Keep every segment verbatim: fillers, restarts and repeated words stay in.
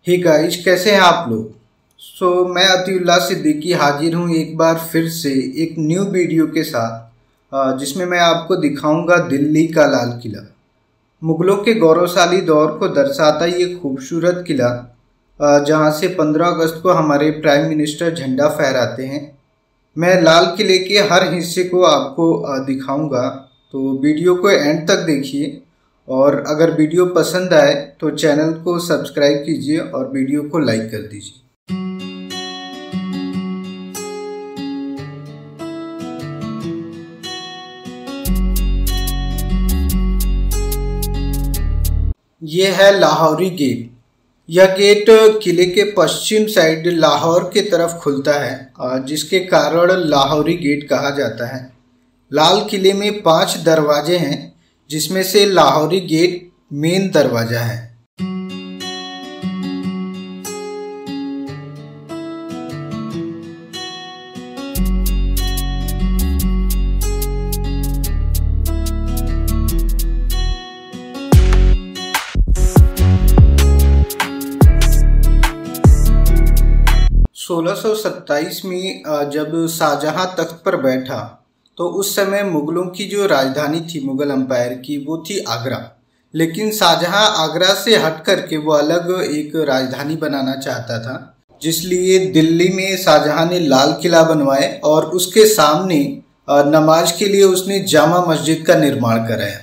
Hey guys, कैसे हैं आप लोग। सो so, मैं अतीउल्लाह सिद्दीकी हाजिर हूँ एक बार फिर से एक न्यू वीडियो के साथ, जिसमें मैं आपको दिखाऊंगा दिल्ली का लाल किला। मुग़लों के गौरवशाली दौर को दर्शाता ये खूबसूरत किला, जहाँ से पंद्रह अगस्त को हमारे प्राइम मिनिस्टर झंडा फहराते हैं। मैं लाल किले के हर हिस्से को आपको दिखाऊंगा, तो वीडियो को एंड तक देखिए। और अगर वीडियो पसंद आए तो चैनल को सब्सक्राइब कीजिए और वीडियो को लाइक कर दीजिए। ये है लाहौरी गेट। यह गेट किले के पश्चिम साइड लाहौर के तरफ खुलता है, जिसके कारण लाहौरी गेट कहा जाता है। लाल किले में पांच दरवाजे हैं, जिसमें से लाहौरी गेट मेन दरवाजा है। सोलह सौ सत्ताईस में जब शाहजहां तख्त पर बैठा तो उस समय मुगलों की जो राजधानी थी मुगल अंपायर की, वो थी आगरा। लेकिन शाहजहां आगरा से हट करके वो अलग एक राजधानी बनाना चाहता था, जिसलिए दिल्ली में शाहजहां ने लाल किला बनवाए और उसके सामने नमाज के लिए उसने जामा मस्जिद का निर्माण कराया।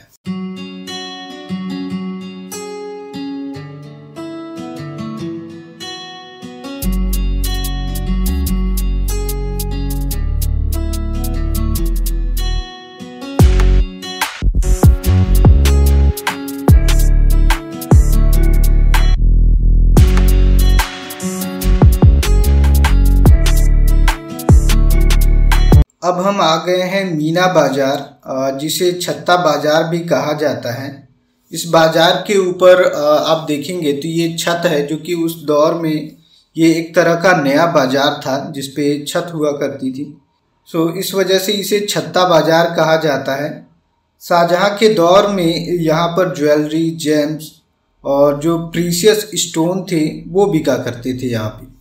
अब हम आ गए हैं मीना बाजार, जिसे छत्ता बाजार भी कहा जाता है। इस बाजार के ऊपर आप देखेंगे तो ये छत है, जो कि उस दौर में ये एक तरह का नया बाजार था जिस पे छत हुआ करती थी। सो इस वजह से इसे छत्ता बाजार कहा जाता है। शाहजहां के दौर में यहाँ पर ज्वेलरी, जेम्स और जो प्रीशियस स्टोन थे वो बिका करते थे यहाँ पे।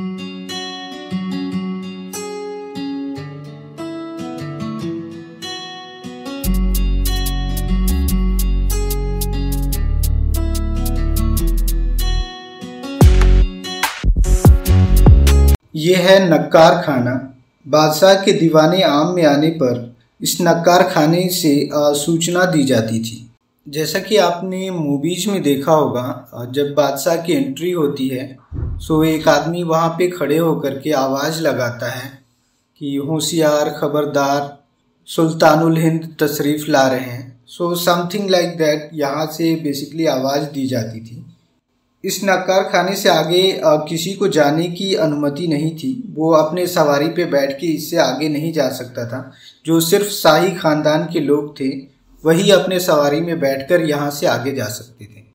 ये है नक्कार खाना। बादशाह के दीवाने आम में आने पर इस नक्कार खाने से सूचना दी जाती थी। जैसा कि आपने मूवीज में देखा होगा, जब बादशाह की एंट्री होती है सो एक आदमी वहाँ पे खड़े होकर के आवाज़ लगाता है कि होशियार, खबरदार, सुल्तानुल हिंद तशरीफ़ ला रहे हैं। सो समथिंग लाइक दैट यहाँ से बेसिकली आवाज़ दी जाती थी। इस नक्कार खाने से आगे किसी को जाने की अनुमति नहीं थी। वो अपने सवारी पे बैठ के इससे आगे नहीं जा सकता था। जो सिर्फ शाही खानदान के लोग थे वही अपने सवारी में बैठकर यहाँ से आगे जा सकते थे।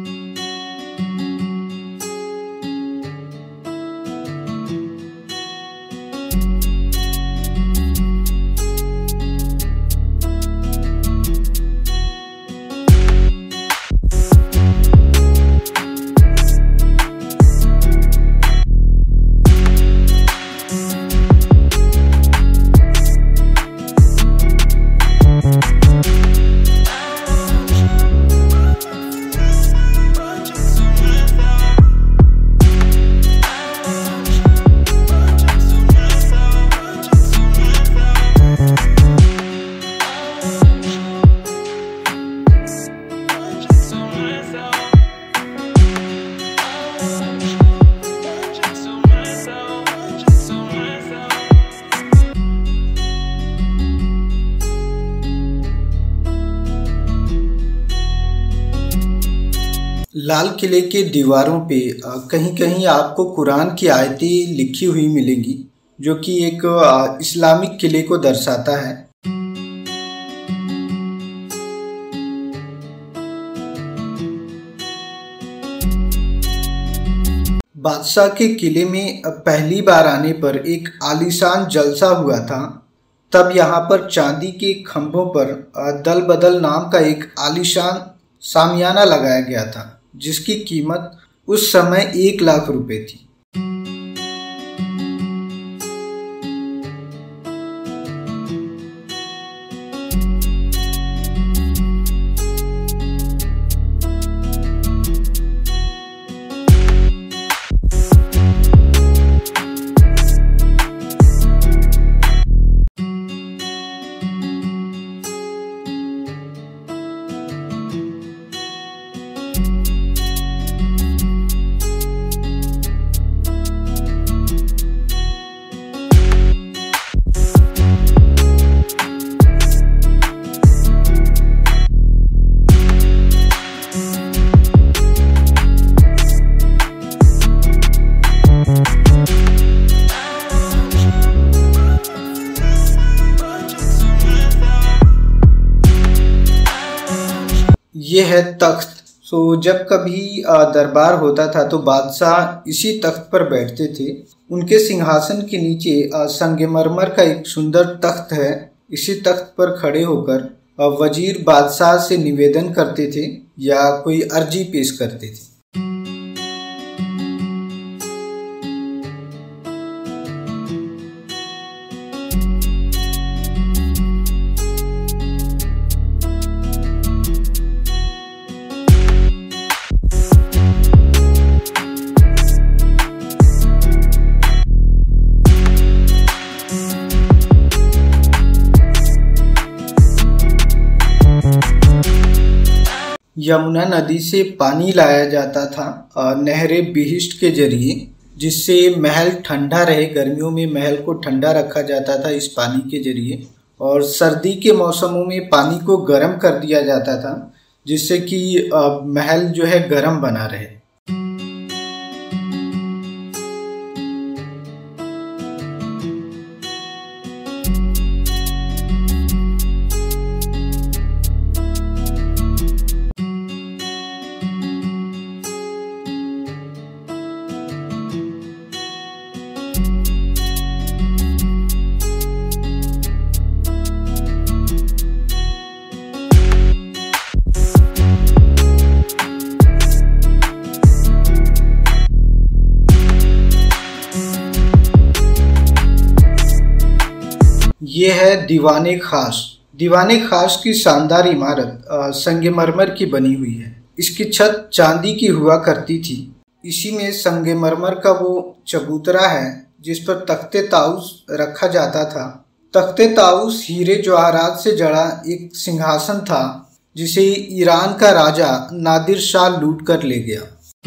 लाल किले के दीवारों पे कहीं कहीं आपको कुरान की आयतें लिखी हुई मिलेंगी, जो कि एक इस्लामिक किले को दर्शाता है। बादशाह के किले में पहली बार आने पर एक आलीशान जलसा हुआ था। तब यहाँ पर चांदी के खंभों पर दल बदल नाम का एक आलीशान सामियाना लगाया गया था, जिसकी कीमत उस समय एक लाख रुपए थी। ये है तख्त। सो जब कभी दरबार होता था तो बादशाह इसी तख्त पर बैठते थे। उनके सिंहासन के नीचे संगमरमर का एक सुंदर तख्त है। इसी तख्त पर खड़े होकर वजीर बादशाह से निवेदन करते थे या कोई अर्जी पेश करते थे। यमुना नदी से पानी लाया जाता था नहरे बिहिष्ट के जरिए, जिससे महल ठंडा रहे। गर्मियों में महल को ठंडा रखा जाता था इस पानी के जरिए, और सर्दी के मौसमों में पानी को गर्म कर दिया जाता था जिससे कि महल जो है गर्म बना रहे। ये है दीवाने खास। दीवाने खास की शानदार इमारत संगमरमर की बनी हुई है। इसकी छत चांदी की हुआ करती थी। इसी में संगमरमर का वो चबूतरा है जिस पर तख्ते ताऊस रखा जाता था। तख्ते ताऊस हीरे जवाहरात से जड़ा एक सिंहासन था जिसे ईरान का राजा नादिर शाह लूट कर ले गया।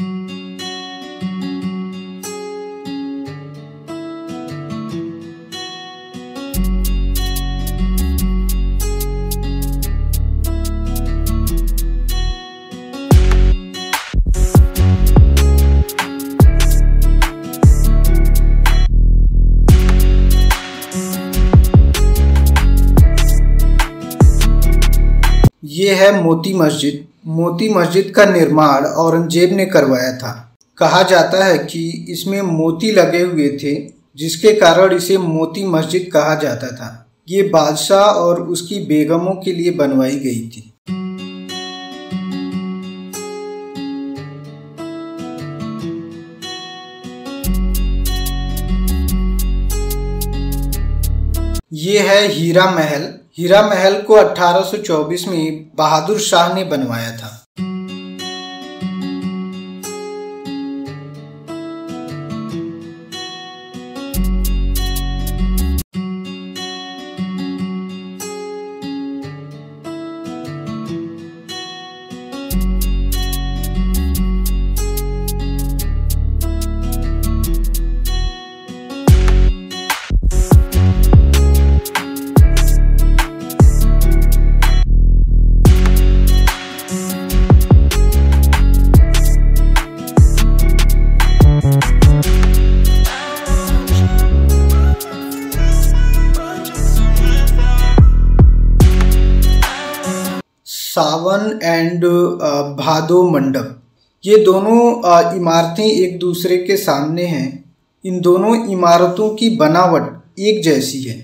ये है मोती मस्जिद। मोती मस्जिद का निर्माण औरंगजेब ने करवाया था। कहा जाता है कि इसमें मोती लगे हुए थे जिसके कारण इसे मोती मस्जिद कहा जाता था। ये बादशाह और उसकी बेगमों के लिए बनवाई गई थी। ये है हीरा महल। हीरा महल को अठारह सौ चौबीस में बहादुर शाह ने बनवाया था। सावन एंड भादो मंडप, ये दोनों इमारतें एक दूसरे के सामने हैं। इन दोनों इमारतों की बनावट एक जैसी है।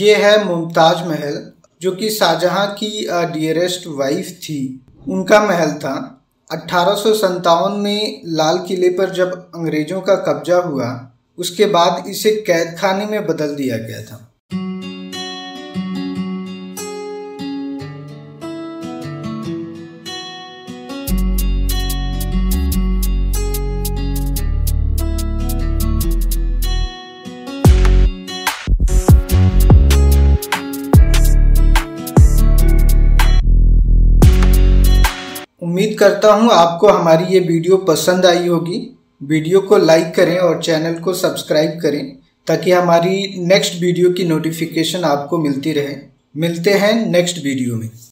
ये है मुमताज महल, जो कि शाहजहां की डियरेस्ट वाइफ थी, उनका महल था। अठारह सौ सत्तावन में लाल किले पर जब अंग्रेजों का कब्जा हुआ, उसके बाद इसे कैद खाने में बदल दिया गया था। उम्मीद करता हूँ आपको हमारी ये वीडियो पसंद आई होगी। वीडियो को लाइक करें और चैनल को सब्सक्राइब करें ताकि हमारी नेक्स्ट वीडियो की नोटिफिकेशन आपको मिलती रहे। मिलते हैं नेक्स्ट वीडियो में।